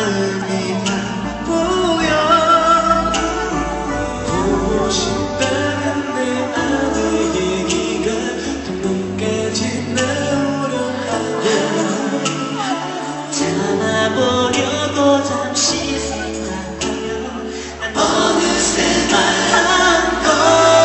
마음이 바보여. 보고 싶다는 내 아내 얘기가 눈까지 나오려 하고 참아보려고 잠시 생각하며 난 어느새 말한 걸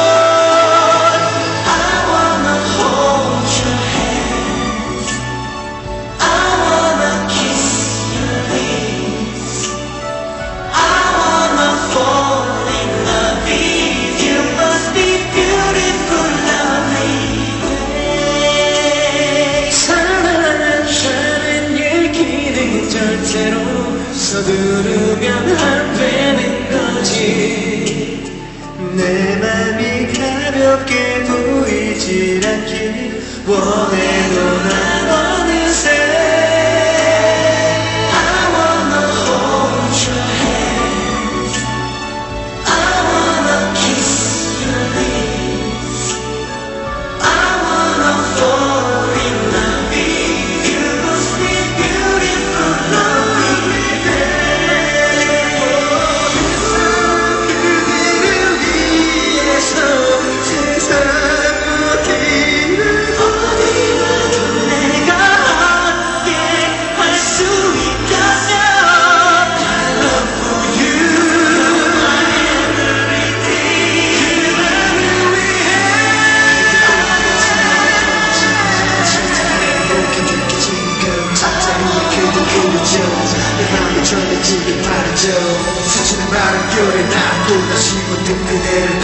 I wanna hold your hands, I wanna kiss your lips, I wanna fall in love with you. Must be beautiful, lovely. 사랑한다는 얘기는 절대로 서두르면 안 되는 거지. 내 맘이 가볍게 보이질 않길 원해도 난 어느새 I wanna hold your hands, I wanna kiss your lips, I wanna fall in love with you. Must be beautiful, lovely. 그대를 위해서 세상 어디를 어디라도 내가 함께 할 수 있다면 I love for you, my everything. 그대를 위해 행복해 느껴지는 잠자리에 그대 그려져. 내 맘이 전해지길 바라죠. 스치는 바람결에 나보다 쉬고 뜬 그대를